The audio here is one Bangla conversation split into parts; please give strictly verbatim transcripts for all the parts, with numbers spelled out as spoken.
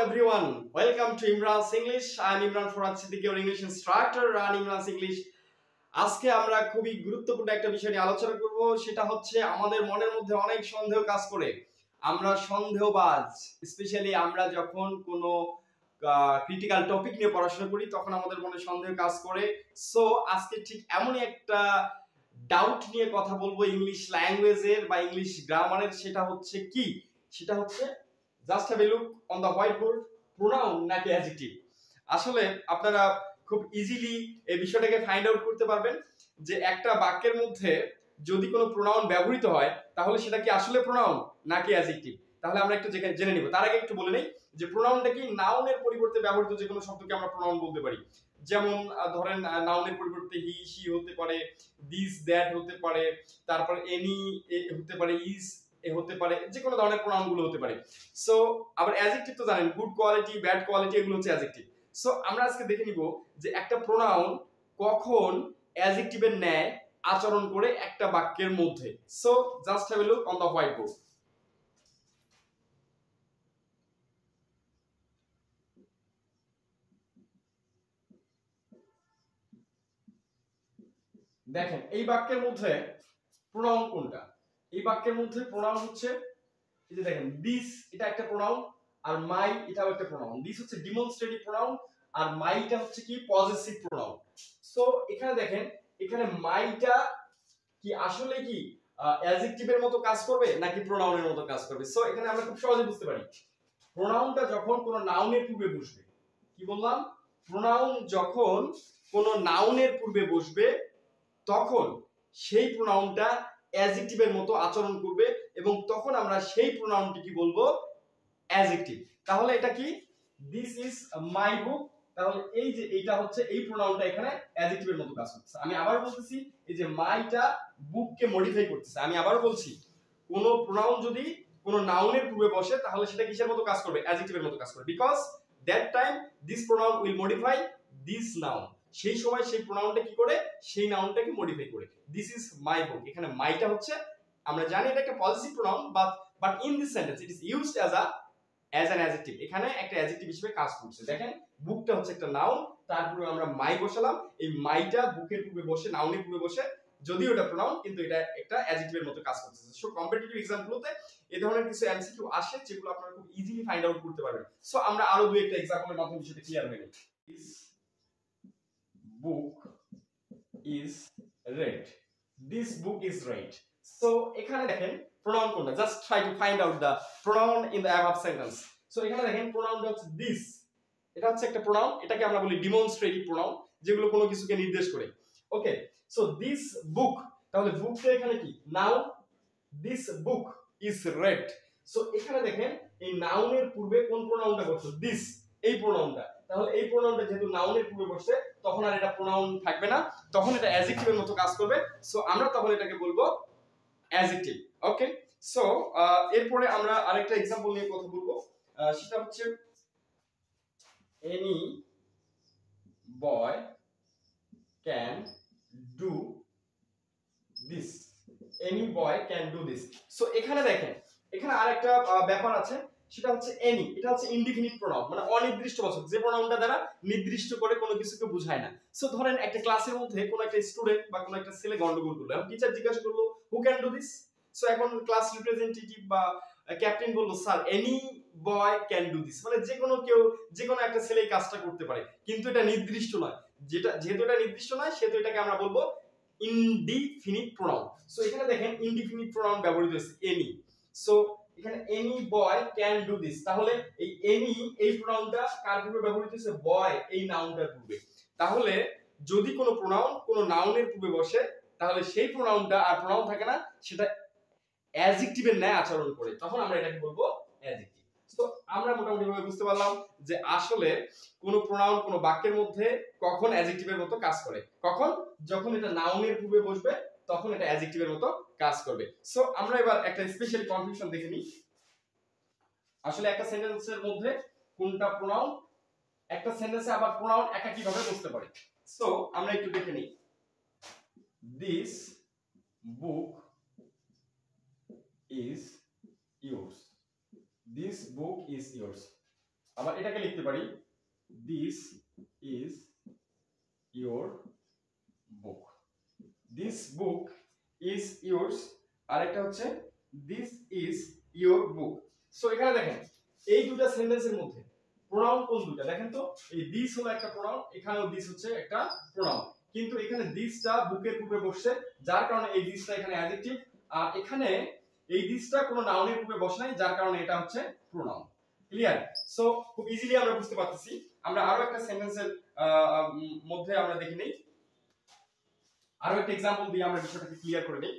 everyone, welcome to Imran's English. I am Imran Forad Siddiqui, your English instructor and Imran's English. আজকে আমরা খুবই গুরুত্বপূর্ণ একটা বিষয় নিয়ে আলোচনা করব, সেটা হচ্ছে আমাদের মনের মধ্যে অনেক সন্দেহ কাজ করে। আমরা সন্দেহবাজ, স্পেশালি আমরা যখন কোনো ক্রিটিক্যাল টপিক নিয়ে পড়াশোনা করি তখন আমাদের মনে সন্দেহ কাজ করে। সো আজকে ঠিক এমনই একটা ডাউট নিয়ে কথা বলবো ইংলিশ ল্যাঙ্গুয়েজের বা ইংলিশ গ্রামারের। সেটা হচ্ছে কি? সেটা হচ্ছে just have a look on the white board, pronoun নাকি অ্যাডজেক্টিভ। আসলে আপনারা খুব ইজিলি এই বিষয়টাকে ফাইন্ড আউট করতে পারবেন যে একটা বাক্যের মধ্যে যদি কোনো প্রোনাউন ব্যবহৃত হয় তাহলে সেটা কি আসলে প্রোনাউন নাকি অ্যাডজেক্টিভ। তাহলে আমরা একটু জেনে নিব। তার আগে একটু বলে নেই যে প্রোনাউনটা কি, নাউনের পরিবর্তে ব্যবহৃত যে কোনো শব্দকে আমরা প্রোনাউন বলতে পারি। যেমন ধরেন নাউনের পরিবর্তে হি, শি হতে পারে, দিস, দ্যাট হতে পারে, তারপর এনি হতে পারে, ইজ এ হতে পারে, যে কোনো ধরনের প্রোনাউন গুলো হতে পারে। সো আবার অ্যাডজেক্টিভ তো জানেন, গুড কোয়ালিটি, ব্যাড কোয়ালিটি, এগুলো হচ্ছে অ্যাডজেক্টিভ। সো আমরা আজকে দেখে নিব যে একটা প্রোনাউন কখন অ্যাডজেক্টিভের ন্যায় আচরণ করে একটা বাক্যের মধ্যে। So just have a look on the white board. দেখেন এই বাক্যের মধ্যে প্রোনাউন কোনটা? এই বাক্যের মধ্যে প্রোনাউন হচ্ছে এই যে দেখেন দিস, এটা একটা প্রোনাউন, আর মাই এটাও একটা প্রোনাউন। দিস হচ্ছে ডিমনস্ট্রেটিভ প্রোনাউন আর মাইটা হচ্ছে কি পজেসিভ প্রোনাউন। সো এখানে দেখেন এখানে মাইটা কি আসলে কি অ্যাডজেক্টিভের মতো কাজ করবে নাকি প্রোনাউনের মতো কাজ করবে? সো এখানে আমরা খুব সহজে বুঝতে পারি, প্রোনাউনটা যখন কোনো নাউনের পূর্বে বসবে, কি বললাম? প্রোনাউন যখন কোনো নাউনের পূর্বে বসবে তখন সেই প্রোনাউনটা অ্যাডজেক্টিভের মতো আচরণ করবে এবং তখন আমরা সেই প্রোনাউনটি কি বলবো? অ্যাডজেক্টিভ। তাহলে এটা কি? This is my book. তাহলে এই যে এটা হচ্ছে এই প্রোনাউনটা এখানে অ্যাডজেক্টিভের মতো কাজ করতেছে। আমি আবার বলতেছি, এই যে মাইটা বুককে মডিফাই করতেছে। আমি আবার বলছি, কোন প্রোনাউন যদি কোন নাউনের পূর্বে বসে তাহলে সেটা কিসের মতো কাজ করবে? অ্যাডজেক্টিভের মতো কাজ করবে, because that time this pronoun will modify this noun. সেই সময় সেই প্রোনাউনটা কি করে? সেই নাউনটাকে মডিফাই করে। This is my book. এখানে মাইটা হচ্ছে, আমরা জানি এটা একটা positive pronoun, but but in this sentence it is used as a as an adjective. এখানে একটা অ্যাডজেক্টিভ হিসেবে কাজ করছে। দেখেন বুকটা হচ্ছে একটা নাউন, তারপরে আমরা মাই বসালাম। এই মাইটা বুকের পূর্বে বসে, নাউনের পূর্বে বসে, যদিও এটা প্রোনাউন কিন্তু এটা একটা অ্যাডজেক্টিভের মতো কাজ করতেছে। সো কম্পিটিটিভ এক্সাম্পলতে এই ধরনের কিছু এমসিকিউ আসে যেগুলো আপনারা খুব ইজিলি ফাইন্ড আউট করতে পারবেন। সো আমরা আরো দুই একটা এক্সাম্পলের মাধ্যমে বিষয়টা ক্লিয়ার হয়ে যাবে। This book is red. This book is red. So এখানে দেখেন প্রোনাউন কোনটা? Just try to find out the pronoun in the above sentence. So এখানে দেখেন প্রোনাউনটা হচ্ছে দিস। এটা হচ্ছে একটা প্রোনাউন, এটাকে আমরা বলি ডিমনস্ট্রেটিভ প্রোনাউন, যেগুলো কোনো কিছুকে নির্দেশ করে। ওকে, সো দিস বুক, তাহলে বুকটা এখানে কি? Noun. This book is red. So এখানে দেখেন এই নাউনের পূর্বে কোন প্রোনাউনটা বসছে? দিস, এই প্রোনাউনটা। তাহলে এই প্রোনাউনটা যেহেতু নাউনের পূর্বে বসছে তখন আর এটা প্রোনাউন থাকবে না, তখন এটা অ্যাডজেক্টিভের মতো কাজ করবে। সো আমরা তখন এটাকে বলবো অ্যাডজেক্টিভ। ওকে, সো এরপরে আমরা আরেকটা एग्जांपल নিয়ে কথা বলবো, সেটা হচ্ছে any boy can do this. Any boy can do this. So এখানে দেখেন এখানে আরেকটা ব্যাপার আছে, সেটা হচ্ছে এনি। এটা হচ্ছে ইনডিফিনিট প্রোনাউন, মানে অনির্দিষ্টবাচক, যে প্রোনাউনটা দ্বারা নির্দিষ্ট করে কোনো কিছুকে বোঝায় না। সো ধরেন একটা ক্লাসের মধ্যে কোনো একটা স্টুডেন্ট বা কোনো একটা ছেলে গন্ডগোল করলো, এবং টিচার জিজ্ঞাসা করলো who can do this. So এখন ক্লাস রিপ্রেজেন্টেটিভ বা ক্যাপ্টেন বললো sir any boy can do this, মানে যে কোনো কেউ, যে কোনো একটা ছেলে এই কাজটা করতে পারে, কিন্তু এটা নির্দিষ্ট নয়। যেটা যেহেতু এটা নির্দিষ্ট নয় সেহেতু এটাকে আমরা বলবো ইনডিফিনিট প্রোনাউন। সো এখানে দেখেন ইনডিফিনিট প্রোনাউন ব্যবহৃত হয়েছে এনি। সো এখানে any boy can do this, তাহলে এই এনি এই প্রোনাউনটা কার পূর্বে ব্যবহৃত হয়েছে? বয় এই নাউনটার পূর্বে। তাহলে যদি কোনো প্রোনাউন কোনো নাউনের পূর্বে বসে তাহলে সেই প্রোনাউনটা আর প্রোনাউন থাকে না, সেটা অ্যাডজেক্টিভের ন্যায় আচরণ করে, তখন আমরা এটাকে বলবো অ্যাডজেক্টিভ। তো আমরা মোটামুটি ভাবে বুঝতে পারলাম যে আসলে কোন প্রোনাউন কোন বাক্যের মধ্যে কখন অ্যাডজেক্টিভের মতো কাজ করে। কখন? যখন এটা নাউনের পূর্বে বসবে তখন এটা অ্যাডজেক্টিভের মতো কাজ করবে। সো আমরা এবার একটা স্পেশাল কনফিউশন দেখে নিই, আসলে একটা সেন্টেন্সের মধ্যে কোনটা প্রোনাউন, একটা সেন্টেন্সে আবার প্রোনাউন একা কিভাবে বসতে পারে। সো আমরা একটু দেখে নিই। This book is yours. This book is yours. আবার এটাকে লিখতে পারি this is your book, this book is yours, আর একটা হচ্ছে this is your book. So এখানে দেখেন এই দুটো সেন্টেন্সের মধ্যে প্রোনাউন কোন দুটো দেখেন তো, এই দিস হলো একটা প্রোনাউন, এখানেও দিস হচ্ছে একটা প্রোনাউন, কিন্তু এখানে দিসটা বুকের পূর্বে বসছে যার কারণে এই দিসটা এখানে অ্যাডজেক্টিভ, আর এখানে এই দিসটা কোনো নাউনের পূর্বে বসে নাই যার কারণে এটা হচ্ছে প্রোনাউন। ক্লিয়ার? সো খুব ইজিলি আমরা বুঝতে পারতেছি। আমরা আরো একটা সেন্টেন্সের মধ্যে আমরা দেখে নেই, আরো একটা एग्जांपल দিয়ে আমরা বিষয়টাকে ক্লিয়ার করে নেই।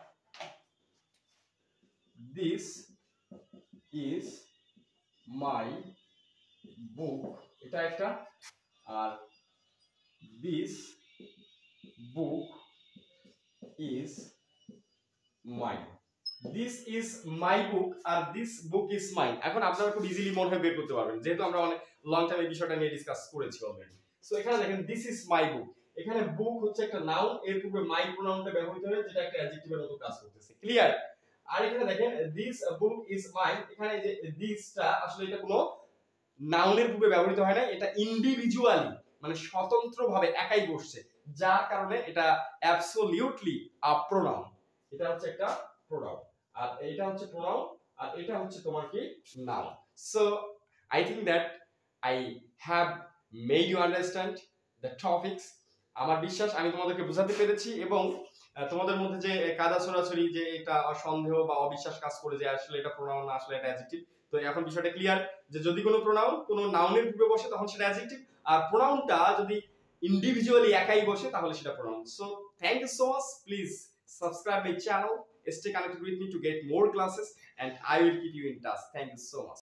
দিস ইজ মাই বুক, এটা একটা, আর this book is mine, this is my book আর দিস বুক ইজ মাইন। এখন আপনারা খুব ইজিলি মনে হয় বের করতে পারবেন যেহেতু আমরা অনেক লং টাইম এই বিষয়টা নিয়ে ডিসকাস করেছি অলরেডি। সো এখানে দেখেন দিস ইজ মাই বুক, এখানে বুক হচ্ছে একটা নাউন, এর পূর্বে মাই প্রোনাউনটা ব্যবহৃত হয়েছে যেটা একটা অ্যাডজেক্টিভের মতো কাজ করতেছে। ক্লিয়ার? আর এখানে দেখেন দিস বুক ইজ মাইন, এখানে যে দিসটা আসলে এটা কোনো নাউনের পূর্বে ব্যবহৃত হয় না, এটা ইন্ডিভিজুয়ালি মানে স্বতন্ত্রভাবে একাই বসছে যার কারণে এটা অ্যাবসলিউটলি আ প্রোনাউন, এটা হচ্ছে একটা প্রোনাউন, আর এটা হচ্ছে প্রোনাউন, আর এটা হচ্ছে তোমার কি noun. So I think that I have made you understand the topics. আমার বিশ্বাস আমি তোমাদেরকে বোঝাতে পেরেছি, এবং তোমাদের মধ্যে যে কাদা ছড়াছড়ি যে একটা সন্দেহ বা অবিশ্বাস কাজ করে যে আসলে এটা প্রোনাউন না আসলে এটা অ্যাডজেক্টিভ, তো এখন বিষয়টা ক্লিয়ার যে যদি কোনো প্রোনাউন কোনো নাউনের পূর্বে বসে তখন সেটা অ্যাডজেক্টিভ, আর প্রোনাউনটা যদি ইন্ডিভিজুয়ালি একাই বসে তাহলে সেটা pronoun. So thank you so much, please subscribe my channel, stay connected with me to get more classes, and I will keep you in touch. Thank you so much.